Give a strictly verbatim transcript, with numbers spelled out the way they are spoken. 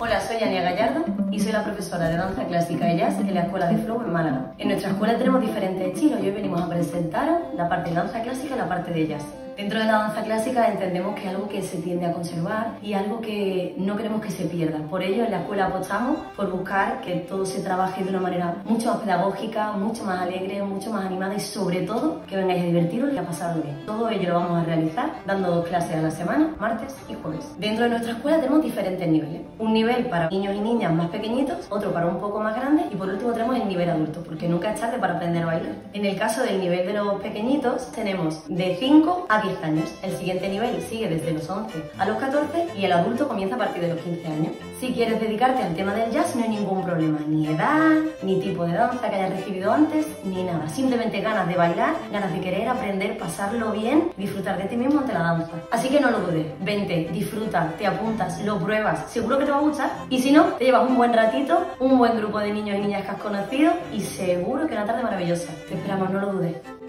Hola, soy Ania Gallardo y soy la profesora de danza clásica y jazz en la Escuela de Flow en Málaga. En nuestra escuela tenemos diferentes estilos y hoy venimos a presentaros la parte de danza clásica y la parte de jazz. Dentro de la danza clásica entendemos que es algo que se tiende a conservar y algo que no queremos que se pierda. Por ello, en la escuela apostamos por buscar que todo se trabaje de una manera mucho más pedagógica, mucho más alegre, mucho más animada y sobre todo que vengáis a divertiros y a pasarlo bien. Todo ello lo vamos a realizar dando dos clases a la semana, martes y jueves. Dentro de nuestra escuela tenemos diferentes niveles. Un nivel para niños y niñas más pequeñitos, otro para un poco más grandes y por último tenemos el nivel adulto, porque nunca es tarde para aprender a bailar. En el caso del nivel de los pequeñitos tenemos de cinco a diez años. El siguiente nivel sigue desde los once a los catorce y el adulto comienza a partir de los quince años. Si quieres dedicarte al tema del jazz no hay ningún problema, ni edad, ni tipo de danza que hayas recibido antes, ni nada. Simplemente ganas de bailar, ganas de querer aprender, pasarlo bien, disfrutar de ti mismo ante la danza. Así que no lo dudes, vente, disfruta, te apuntas, lo pruebas, seguro que te va a gustar. Y si no, te llevas un buen ratito, un buen grupo de niños y niñas que has conocido y seguro que una tarde maravillosa. Te esperamos, no lo dudes.